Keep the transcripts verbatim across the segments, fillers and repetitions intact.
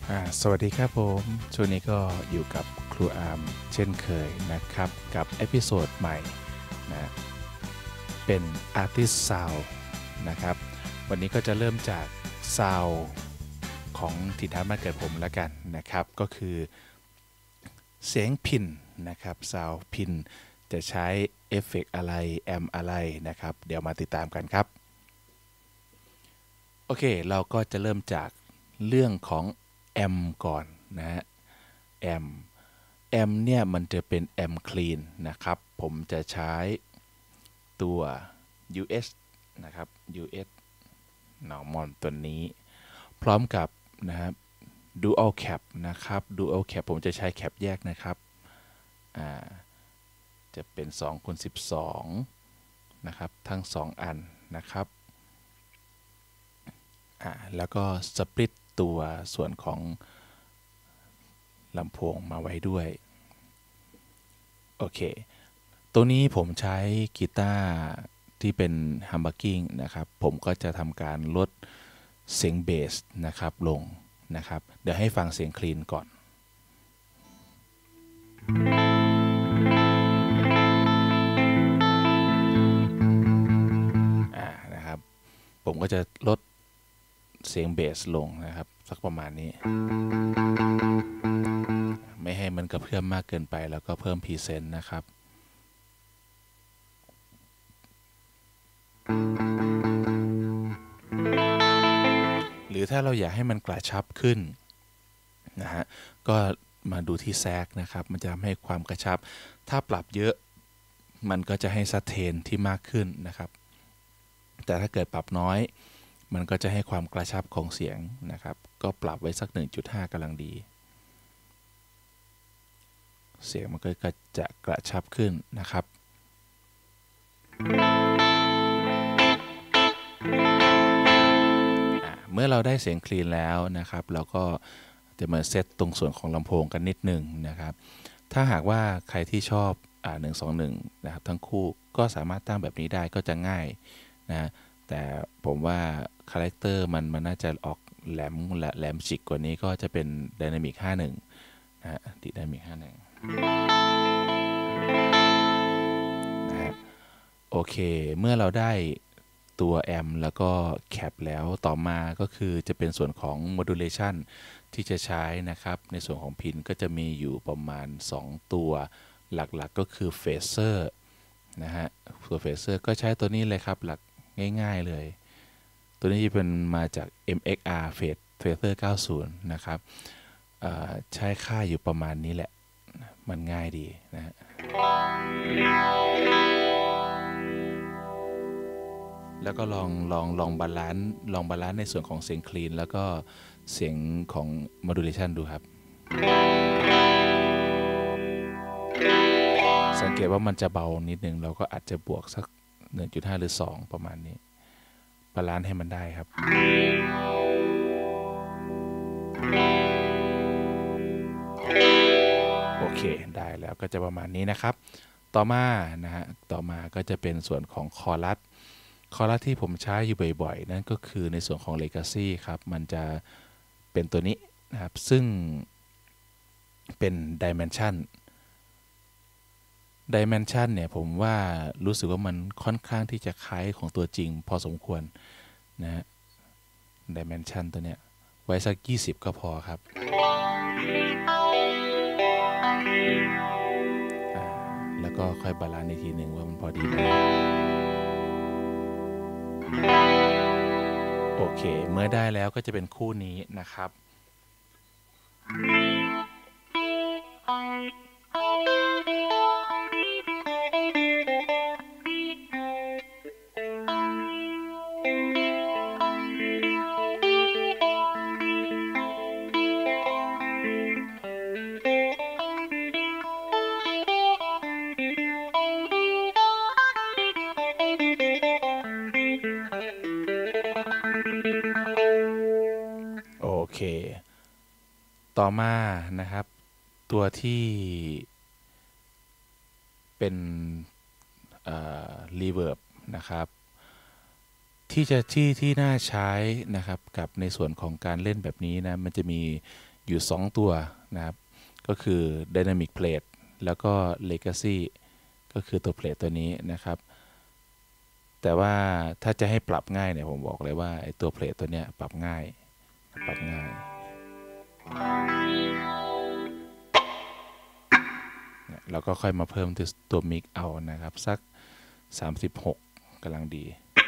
อ่าสวัสดีครับผมช่วงนี้ก็อยู่กับครูอาร์มเช่นเคยนะครับกับเอพิโซดใหม่นะเป็น Artist Sound นะครับวันนี้ก็จะเริ่มจาก Sound ของถิ่นฐานบ้านเกิดผมแล้วกันนะครับก็คือเสียงพินนะครับ Sound พินจะใช้เอฟเฟกต์อะไรแอมอะไรนะครับเดี๋ยวมาติดตามกันครับโอเคเราก็จะเริ่มจากเรื่องของแอมก่อนนะฮะแอม แอมเนี่ยมันจะเป็นแอมคลีนนะครับผมจะใช้ตัว ยู เอส นะครับ ยู เอส Normal ตัวนี้พร้อมกับนะครับ Dual Cap นะครับ Dual Cap ผมจะใช้แคปแยกนะครับอ่าจะเป็นสองคูณสิบสองนะครับทั้งสองอันนะครับอ่าแล้วก็สปลิตตัวส่วนของลำโพงมาไว้ด้วยโอเค ตัวนี้ผมใช้กีตาร์ที่เป็นฮัมบักกิ้งนะครับผมก็จะทำการลดเสียงเบสนะครับลงนะครับเดี๋ยวให้ฟังเสียงคลีนก่อนอ่านะครับผมก็จะลดเสียงเบสลงนะครับสักประมาณนี้ไม่ให้มันกระเพื่อมมากเกินไปแล้วก็เพิ่มพรีเซนต์นะครับหรือถ้าเราอยากให้มันกระชับขึ้นนะฮะก็มาดูที่แซกนะครับมันจะทำให้ความกระชับถ้าปรับเยอะมันก็จะให้ซัเทนที่มากขึ้นนะครับแต่ถ้าเกิดปรับน้อยมันก็จะให้ความกระชับของเสียงนะครับก็ปรับไว้สัก หนึ่งจุดห้า กำลังดีเสียงมันก็จะกระชับขึ้นนะครับเมื่อเราได้เสียงคลีนแล้วนะครับเราก็จะมาเซตตรงส่วนของลำโพงกันนิดนึงนะครับถ้าหากว่าใครที่ชอบอ่าหนึ่งสองหนึ่งนะครับทั้งคู่ก็สามารถตั้งแบบนี้ได้ก็จะง่ายนะแต่ผมว่าคาแรคเตอร์มันมันน่าจะออกแหลมและแหลมจิกกว่านี้ก็จะเป็น Dynamic ห้าสิบเอ็ดนะฮะติด Dynamic ห้าสิบเอ็ดนะฮะโอเคเมื่อเราได้ตัวแอมแล้วก็แคปแล้วต่อมาก็คือจะเป็นส่วนของ modulation ที่จะใช้นะครับในส่วนของพินก็จะมีอยู่ประมาณสองตัวหลักๆ ก็คือเฟเซอร์นะฮะตัวเฟเซอร์ก็ใช้ตัวนี้เลยครับหลักง่ายๆเลยตัวนี้จะเป็นมาจาก เอ็ม เอ็กซ์ อาร์ Phase Phaser เก้าสิบนะครับใช้ค่าอยู่ประมาณนี้แหละมันง่ายดีนะฮะแล้วก็ลองลองลองบาลานซ์ลองบาลานซ์ในส่วนของเสียงคลีนแล้วก็เสียงของ modulation ดูครับสังเกตว่ามันจะเบานิดนึงเราก็อาจจะบวกสัก หนึ่งจุดห้า หรือสองประมาณนี้บาลานซ์ให้มันได้ครับโอเคได้แล้วก็จะประมาณนี้นะครับต่อมานะฮะต่อมาก็จะเป็นส่วนของคอรัสคอรัสที่ผมใช้อยู่บ่อยๆนั่นก็คือในส่วนของ Legacy ครับมันจะเป็นตัวนี้นะครับซึ่งเป็น Dimension Dimension เนี่ยผมว่ารู้สึกว่ามันค่อนข้างที่จะคล้ายของตัวจริงพอสมควรนะฮะ Dimension ตัวเนี้ยไว้สักยี่สิบก็พอครับแล้วก็ค่อยบาลานซ์อีกทีหนึ่งว่ามันพอดีไหมโอเคเมื่อได้แล้วก็จะเป็นคู่นี้นะครับโอเคต่อมานะครับตัวที่เป็นรีเวิร์บนะครับที่จะที่ที่น่าใช้นะครับกับในส่วนของการเล่นแบบนี้นะมันจะมีอยู่สองตัวนะครับก็คือ Dynamic Plate แล้วก็ Legacy ก็คือตัว Plate ตัวนี้นะครับแต่ว่าถ้าจะให้ปรับง่ายเนี่ยผมบอกเลยว่าไอ้ตัว Plate ตัวเนี้ยปรับง่ายปรับง่ายเราก็ค่อยมาเพิ่มตัวมิกเอานะครับสักสามสิบหกกำลังดี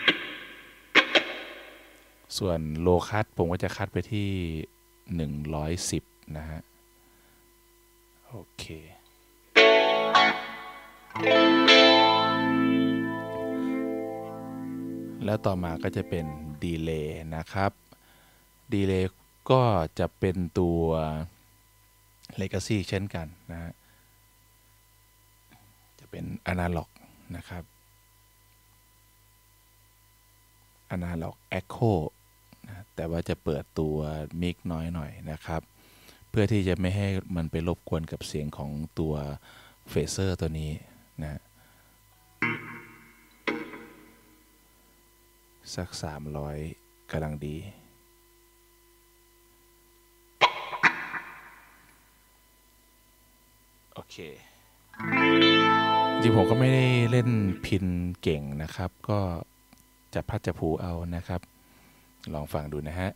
ส่วนโลคัตผมก็จะคัดไปที่หนึ่งร้อยสิบนะฮะโอเคแล้วต่อมาก็จะเป็นดีเลย์นะครับดีเลย์ก็จะเป็นตัว Legacy เช่นกันนะฮะจะเป็น Analog นะครับ Analog Echo นะแต่ว่าจะเปิดตัวมิกน้อยหน่อยนะครับเพื่อที่จะไม่ให้มันไปรบกวนกับเสียงของตัวเฟเซอร์ตัวนี้นะสักสามร้อยกำลังดีโอเคจริงผมก็ไม่ได้เล่นพินเก่งนะครับก็จับพัดจับผูเอานะครับลองฟังดูนะฮะ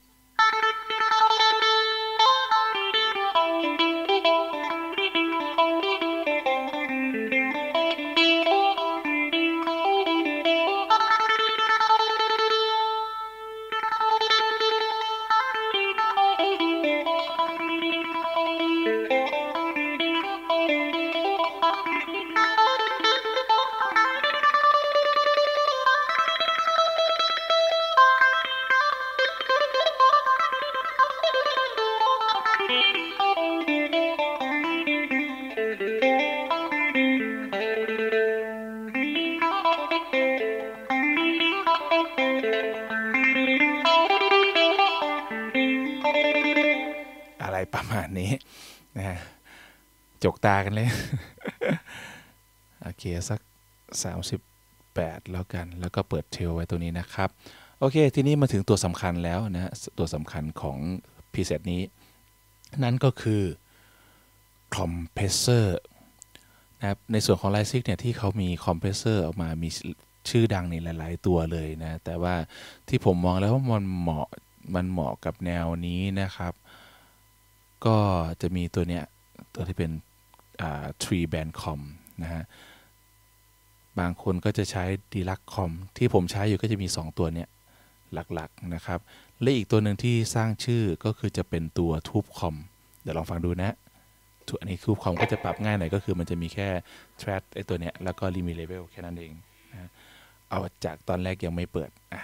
ประมาณนี้นะฮะจกตากันเลย โอเคสักสามสิบแปดแล้วกันแล้วก็เปิดเทลไว้ตัวนี้นะครับโอเคทีนี้มาถึงตัวสำคัญแล้วนะตัวสำคัญของพรีเซตนี้นั่นก็คือคอมเพรสเซอร์นะครับในส่วนของ Lysic เนี่ยที่เขามีคอมเพรสเซอร์ออกมามีชื่อดังในหลายๆตัวเลยนะแต่ว่าที่ผมมองแล้วว่ามันเหมาะมันเหมาะกับแนวนี้นะครับก็จะมีตัวเนี้ยตัวที่เป็นอ่า three band com นะฮะบางคนก็จะใช้ Deluxe com ที่ผมใช้อยู่ก็จะมีสองตัวเนี้ยหลักๆนะครับและอีกตัวหนึ่งที่สร้างชื่อก็คือจะเป็นตัว Tube com เดี๋ยวลองฟังดูนะตัวอันนี้ Tube com ก็จะปรับง่ายหน่อยก็คือมันจะมีแค่ track ไอตัวเนี้ยแล้วก็ limit level แค่นั้นเองนะเอาจากตอนแรกยังไม่เปิดอ่ะ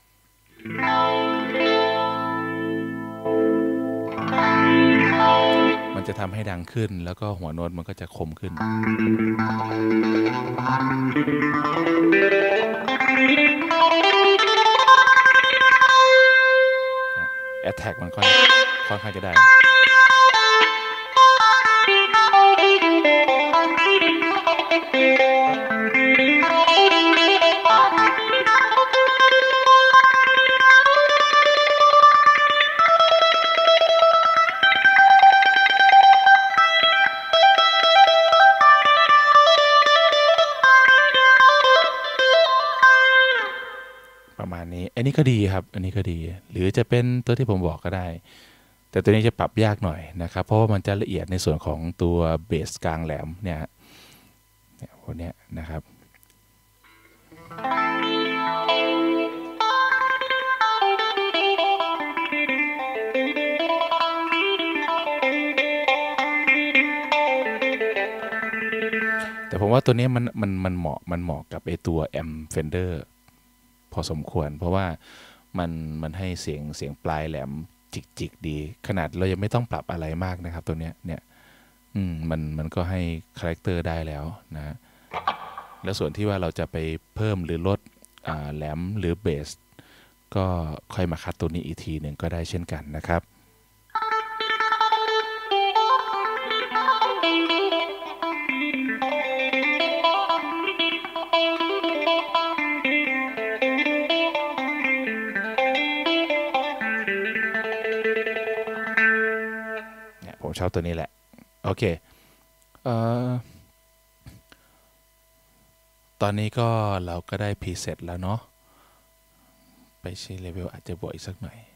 มันจะทำให้ดังขึ้นแล้วก็หัวโน้ตมันก็จะคมขึ้นแอทแทกมันค่อนค่อนข้างจะได้อันนี้ก็ดีครับอันนี้ก็ดีหรือจะเป็นตัวที่ผมบอกก็ได้แต่ตัวนี้จะปรับยากหน่อยนะครับเพราะว่ามันจะละเอียดในส่วนของตัวเบสกลางแหลมเนี่ยพวกนี้นะครับแต่ผมว่าตัวนี้มันมันมันเหมาะมันเหมาะกับไอตัวแอมเฟนเดอร์พอสมควรเพราะว่ามันมันให้เสียงเสียงปลายแหลมจิกๆดีขนาดเรายังไม่ต้องปรับอะไรมากนะครับตัวเนี้ยเนี่ยอืมมันมันก็ให้คาแรคเตอร์ได้แล้วนะแล้วส่วนที่ว่าเราจะไปเพิ่มหรือลดอ่าแหลมหรือเบสก็ค่อยมาคัดตัวนี้อีกทีหนึ่งก็ได้เช่นกันนะครับชอบตัวนี้แหละโอเคเอ่อตอนนี้ก็เราก็ได้พรีเซตแล้วเนาะไปใช้เลเวลอาจจะบวกอีกสักหน่อย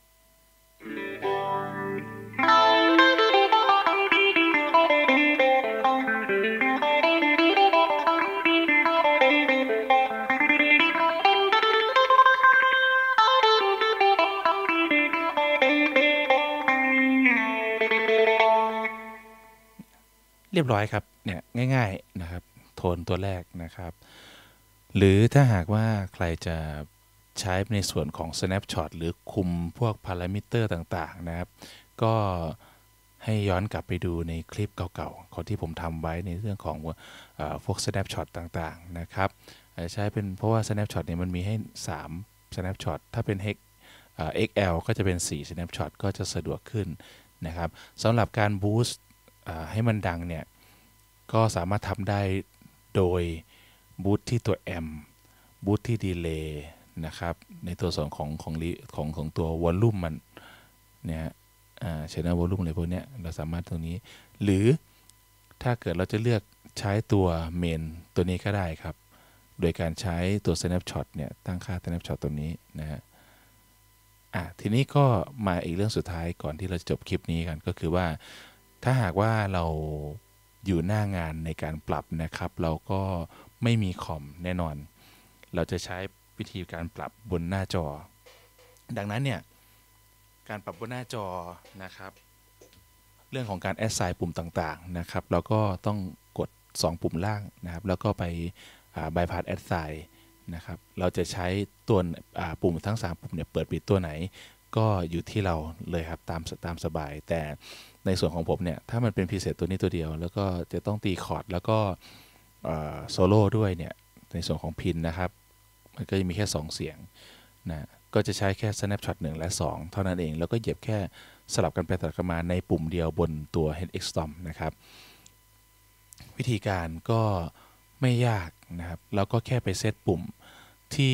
เรียบร้อยครับเนี่ยง่ายๆนะครับโทนตัวแรกนะครับหรือถ้าหากว่าใครจะใช้ในส่วนของ snapshot หรือคุมพวกพารามิเตอร์ต่างๆนะครับก็ให้ย้อนกลับไปดูในคลิปเก่าๆของที่ผมทำไว้ในเรื่องของเอ่อพวก snapshot ต่างๆนะครับใช้เป็นเพราะว่า snapshot เนี่ยมันมีให้สาม snapshot ถ้าเป็น Hex เอ่อ เอ็กซ์ แอล ก็จะเป็นสี่ snapshot ก็จะสะดวกขึ้นนะครับสำหรับการ boost ให้มันดังเนี่ยก็สามารถทำได้โดยบูตที่ตัวแอมบูตที่ดีเลย์นะครับในตัวส่วนของของของของตัววอลลุ่มมันเนี่ยอ่า channel volume อะไรพวกเนี้ยเราสามารถตรงนี้หรือถ้าเกิดเราจะเลือกใช้ตัวเมนตัวนี้ก็ได้ครับโดยการใช้ตัว snapshot เนี่ยตั้งค่า snapshot ตัวนี้นะฮะอ่ะทีนี้ก็มาอีกเรื่องสุดท้ายก่อนที่เราจะจบคลิปนี้กันก็คือว่าถ้าหากว่าเราอยู่หน้างานในการปรับนะครับเราก็ไม่มีคอมแน่นอนเราจะใช้วิธีการปรับบนหน้าจอดังนั้นเนี่ยการปรับบนหน้าจอนะครับเรื่องของการแอดไซน์ปุ่มต่างๆนะครับเราก็ต้องกดสองปุ่มล่างนะครับแล้วก็ไปบายพาสแอดไซน์นะครับเราจะใช้ตัวปุ่มทั้งสามปุ่มเนี่ยเปิดปิดตัวไหนก็อยู่ที่เราเลยครับตามตามสบายแต่ในส่วนของผมเนี่ยถ้ามันเป็นพรีเซตตัวนี้ตัวเดียวแล้วก็จะต้องตีคอร์ดแล้วก็โซโล่ด้วยเนี่ยในส่วนของพินนะครับมันก็จะมีแค่สองเสียงนะก็จะใช้แค่ snapshot หนึ่งและสองเท่านั้นเองแล้วก็เหยียบแค่สลับกันไปสลับกันมาในปุ่มเดียวบนตัว เฮด เอ็กซ์ ดอม นะครับวิธีการก็ไม่ยากนะครับแล้วก็แค่ไปเซตปุ่มที่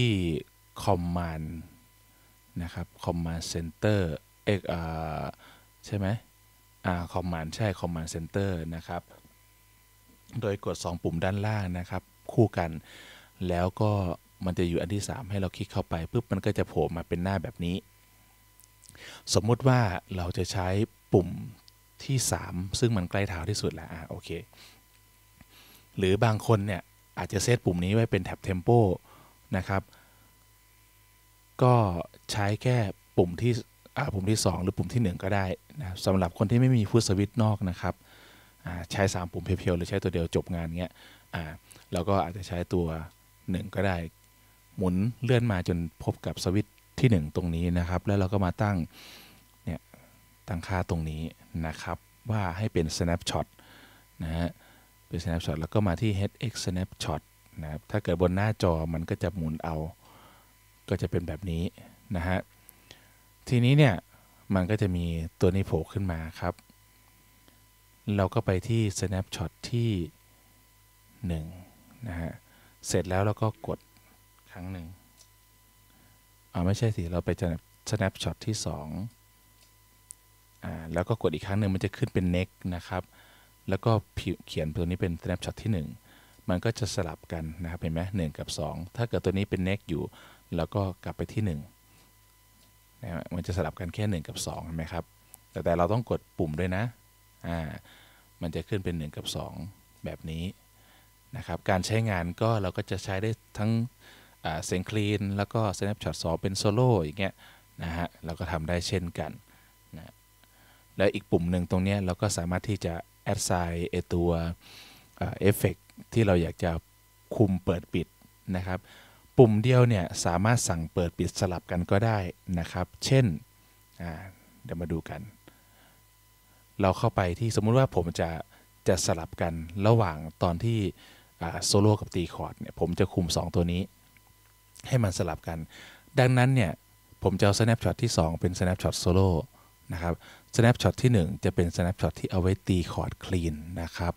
command นะครับ command center เอกอ่าใช่ไหมอ่า command ใช่ command center นะครับโดยกดสองปุ่มด้านล่างนะครับคู่กันแล้วก็มันจะอยู่อันที่สามให้เราคลิกเข้าไปปุ๊บมันก็จะโผล่มาเป็นหน้าแบบนี้สมมุติว่าเราจะใช้ปุ่มที่สามซึ่งมันใกล้เท้าที่สุดแล้วอ่ะโอเคหรือบางคนเนี่ยอาจจะเซตปุ่มนี้ไว้เป็นแท็บเทมโปนะครับก็ใช้แค่ปุ่มที่ปุ่มที่สองหรือปุ่มที่หนึ่งก็ได้นะสำหรับคนที่ไม่มีฟุตสวิตช์นอกนะครับใช้สามปุ่มเพียวๆหรือใช้ตัวเดียวจบงานเงี้ยแล้วก็อาจจะใช้ตัวหนึ่งก็ได้หมุนเลื่อนมาจนพบกับสวิตช์ที่หนึ่งตรงนี้นะครับแล้วเราก็มาตั้งเนี่ยตั้งค่าตรงนี้นะครับว่าให้เป็น snapshot นะฮะเป็น snapshot แล้วก็มาที่ เฮด เอ็กซ์ snapshot นะครับถ้าเกิดบนหน้าจอมันก็จะหมุนเอาก็จะเป็นแบบนี้นะฮะทีนี้เนี่ยมันก็จะมีตัวนี้โผล่ขึ้นมาครับเราก็ไปที่ snapshot ที่หนึ่งนะฮะเสร็จแล้วเราก็กดครั้งหนึ่งอ่าไม่ใช่สิเราไปจะ snapshot ที่สองอ่าแล้วก็กดอีกครั้งหนึ่งมันจะขึ้นเป็น next นะครับแล้วก็เขียนตัวนี้เป็น snapshot ที่หนึ่งมันก็จะสลับกันนะครับเห็นไหมหนึ่งกับสองถ้าเกิดตัวนี้เป็น next อยู่แล้วก็กลับไปที่หนึ่งนะมันจะสลับกันแค่หนึ่งกับสองเห็นไหมครับแต่แต่เราต้องกดปุ่มด้วยนะอ่ามันจะขึ้นเป็นหนึ่งกับสองแบบนี้นะครับการใช้งานก็เราก็จะใช้ได้ทั้งเสียงคลีนแล้วก็ snapshot สองเป็นโซโล่อย่างเงี้ยนะฮะเราก็ทำได้เช่นกันนะแล้วอีกปุ่มหนึ่งตรงนี้เราก็สามารถที่จะแอดไซน์ไอตัวเอฟเฟกต์ที่เราอยากจะคุมเปิดปิดนะครับปุ่มเดียวเนี่ยสามารถสั่งเปิดปิดสลับกันก็ได้นะครับเช่นเดี๋ยวมาดูกันเราเข้าไปที่สมมุติว่าผมจะจะสลับกันระหว่างตอนที่โซโล่กับตีคอร์ดเนี่ยผมจะคุมสองตัวนี้ให้มันสลับกันดังนั้นเนี่ยผมจะเอา snapshot ที่สองเป็น snapshot solo นะครับ snapshot ที่หนึ่งจะเป็น snapshot ที่เอาไว้ตีคอร์ดคลีนนะครับ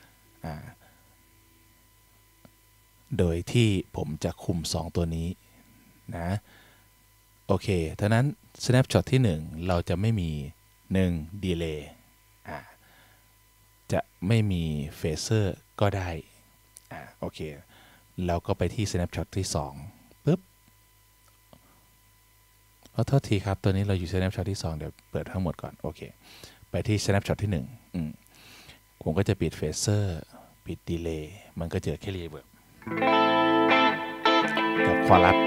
โดยที่ผมจะคุมสองตัวนี้นะโอเคท่านั้น snapshot ที่หนึ่งเราจะไม่มีหนึ่ง delay อ่าจะไม่มีเฟเซอร์ก็ได้อ่าโอเคแล้วก็ไปที่ snapshot ที่สองปึ๊บขอโทษทีครับตัวนี้เราอยู่ snapshot ที่สองเดี๋ยวเปิดทั้งหมดก่อนโอเคไปที่ snapshot ที่หนึ่งอืมผมก็จะปิดเฟเซอร์ปิดดีเลย์มันก็เจอแค่รีเวิร์บกับคอรัส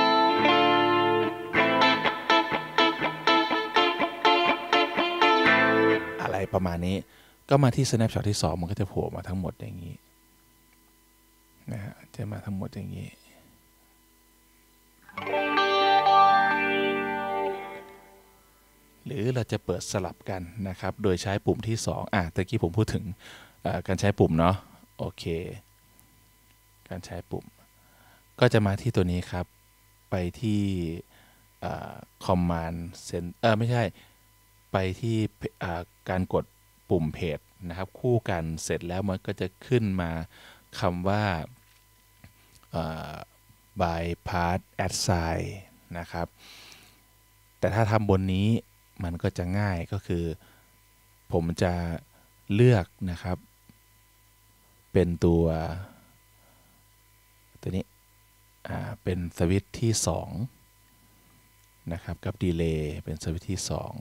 อะไรประมาณนี้ก็มาที่ snapshot ที่สองมันก็จะโผล่มาทั้งหมดอย่างนี้นะฮะจะมาทั้งหมดอย่างนี้หรือเราจะเปิดสลับกันนะครับโดยใช้ปุ่มที่สองอ่ะตะกี้ผมพูดถึงการใช้ปุ่มเนาะโอเคการใช้ปุ่มก็จะมาที่ตัวนี้ครับไปที่ command center เออไม่ใช่ไปที่การกดปุ่มเพจนะครับคู่กันเสร็จแล้วมันก็จะขึ้นมาคำว่า bypass assign นะครับแต่ถ้าทำบนนี้มันก็จะง่ายก็คือผมจะเลือกนะครับเป็นตัวตัวนี้อ่าเป็นสวิตช์ที่สองนะครับกับดีเลย์เป็นสวิตช์ที่สอง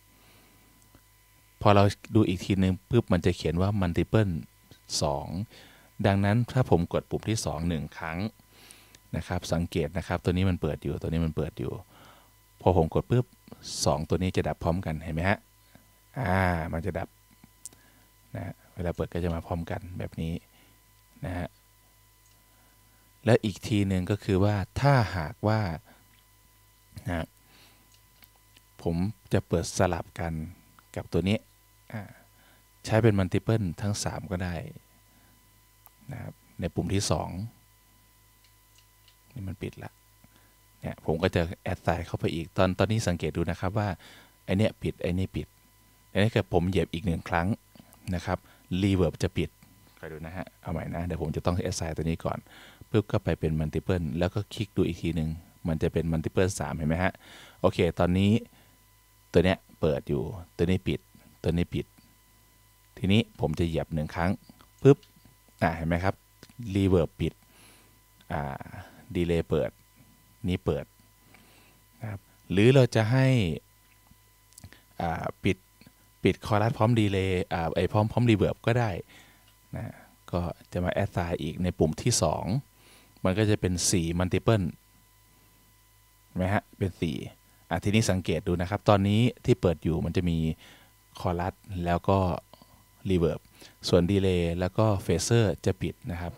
พอเราดูอีกทีนึงปุ๊บมันจะเขียนว่า multiple สองดังนั้นถ้าผมกดปุ่มที่สองหนึ่งครั้งนะครับสังเกตนะครับตัวนี้มันเปิดอยู่ตัวนี้มันเปิดอยู่พอผมกดปุ๊บสองตัวนี้จะดับพร้อมกันเห็นไหมฮะอ่ามันจะดับนะเวลาเปิดก็จะมาพร้อมกันแบบนี้นะฮะและอีกทีหนึ่งก็คือว่าถ้าหากว่านะผมจะเปิดสลับกันกับตัวนี้ใช้เป็นมัลติเพิลทั้งสามก็ได้นะครับในปุ่มที่สองนี่มันปิดละเนี่ยผมก็จะแอดไซน์เข้าไปอีกตอนตอนนี้สังเกตดูนะครับว่าไอเนี้ยปิดไอนี้ปิดอันนี้คือผมเหยียบอีกหนึ่งครั้งนะครับรีเวิร์บจะปิดคอยดูนะฮะเอาใหม่นะเดี๋ยวผมจะต้องแอดไซน์ตัวนี้ก่อนปุ๊บก็ไปเป็นมัลติเพิลแล้วก็คลิกดูอีกทีหนึ่งมันจะเป็นมัลติเพิลสามเห็นไหมฮะโอเคตอนนี้ตัวเนี้ยเปิดอยู่ตัวนี้ปิดตัวนี้ปิดทีนี้ผมจะเหยียบหนึ่งครั้งปุ๊บอ่าเห็นไหมครับรีเวิร์บปิดอ่าดีเลย์เปิดนี้เปิดนะครับหรือเราจะให้อ่าปิดปิดคอรัสพร้อมดีเลย์อ่าไอพร้อมพร้อมรีเวิร์บก็ได้นะก็จะมาแอดไซน์อีกในปุ่มที่สองมันก็จะเป็นสี่มัลติเพิลเห็นไหมฮะเป็นสี่อ่ะทีนี้สังเกตดูนะครับตอนนี้ที่เปิดอยู่มันจะมีคอรัสแล้วก็รีเวิร์บส่วนดีเลย์แล้วก็เฟเซอร์จะปิดนะครับ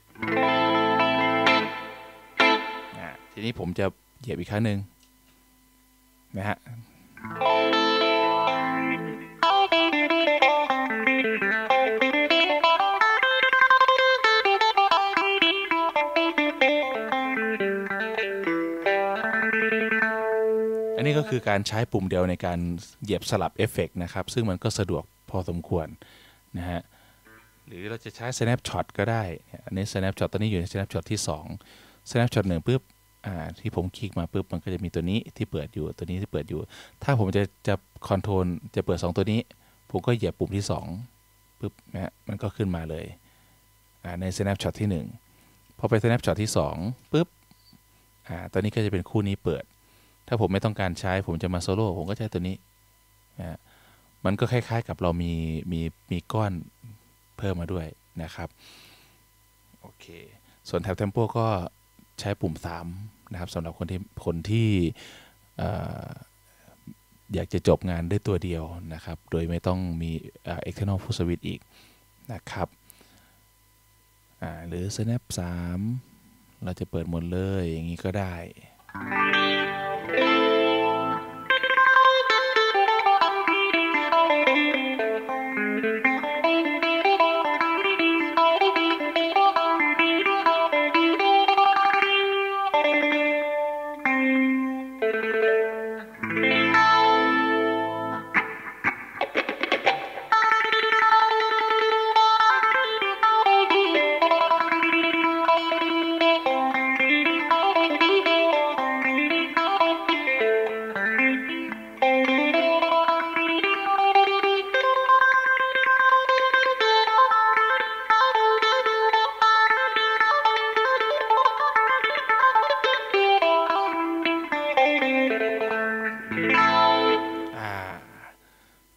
ทีนี้ผมจะเหยียบอีกครั้งหนึ่งนะฮะอันนี้ก็คือการใช้ปุ่มเดียวในการเหยียบสลับเอฟเฟกต์นะครับซึ่งมันก็สะดวกพอสมควรนะฮะหรือเราจะใช้ snapshot ก็ได้อันนี้ snapshot ตอนนี้อยู่ใน snapshot ที่สอง snapshot หนึ่งปุ๊บอ่าที่ผมคลิกมาปุ๊บมันก็จะมีตัวนี้ที่เปิดอยู่ตัวนี้ที่เปิดอยู่ถ้าผมจะจะคอนโทรลจะเปิดสองตัวนี้ผมก็เหยียบปุ่มที่สองปุ๊บนะฮะมันก็ขึ้นมาเลยอ่าใน snapshot ที่หนึ่งพอไป snapshot ที่สองปุ๊บอ่าตัวนี้ก็จะเป็นคู่นี้เปิดถ้าผมไม่ต้องการใช้ผมจะมาโซโล่ผมก็ใช้ตัวนี้นะมันก็คล้ายๆกับเรามีมีมีก้อนเพิ่มมาด้วยนะครับโอเคส่วนแท็บเทมโปก็ใช้ปุ่มสามนะครับสำหรับคนที่คนที่อยากจะจบงานได้ตัวเดียวนะครับโดยไม่ต้องมี external full switch อีกนะครับหรือ snap สามเราจะเปิดหมดเลยอย่างนี้ก็ได้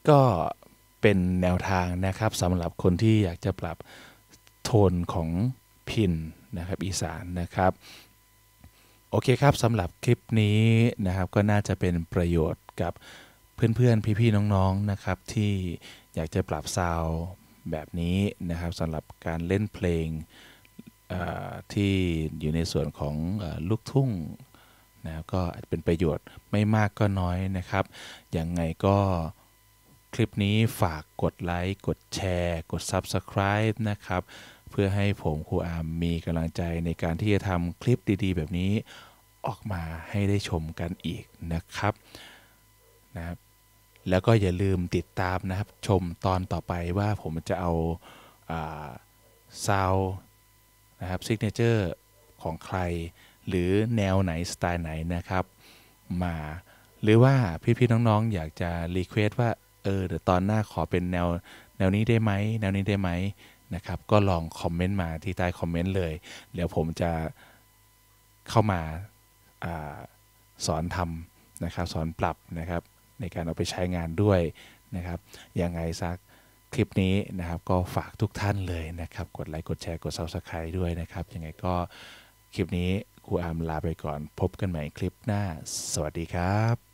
ก็เป็นแนวทางนะครับสำหรับคนที่อยากจะปรับโทนของพินนะครับอีสานนะครับโอเคครับสำหรับคลิปนี้นะครับก็น่าจะเป็นประโยชน์กับเพื่อนๆพี่ๆน้องๆนะครับที่อยากจะปรับซาวด์แบบนี้นะครับสำหรับการเล่นเพลงที่อยู่ในส่วนของลูกทุ่งนะก็เป็นประโยชน์ไม่มากก็น้อยนะครับยังไงก็คลิปนี้ฝากกดไลค์กดแชร์กด ซับสไครบ์ นะครับเพื่อให้ผมครูอาร์มมีกำลังใจในการที่จะทำคลิปดีๆแบบนี้ออกมาให้ได้ชมกันอีกนะครับนะครับแล้วก็อย่าลืมติดตามนะครับชมตอนต่อไปว่าผมจะเอาซาวด์นะครับซิกเนเจอร์ของใครหรือแนวไหนสไตล์ไหนนะครับมาหรือว่าพี่ๆน้องๆอยากจะรีเควสว่าเออเดี๋ยวตอนหน้าขอเป็นแนวแนวนี้ได้ไหมแนวนี้ได้ไหมนะครับก็ลองคอมเมนต์มาที่ใต้คอมเมนต์เลยเดี๋ยวผมจะเข้ามาอาสอนทำนะครับสอนปรับนะครับในการเอาไปใช้งานด้วยนะครับยังไงซักคลิปนี้นะครับก็ฝากทุกท่านเลยนะครับกดไลค์กดแชร์กด ซับสไครบ์ ด้วยนะครับยังไงก็คลิปนี้ครูอาร์มลาไปก่อนพบกันใหม่คลิปหน้าสวัสดีครับ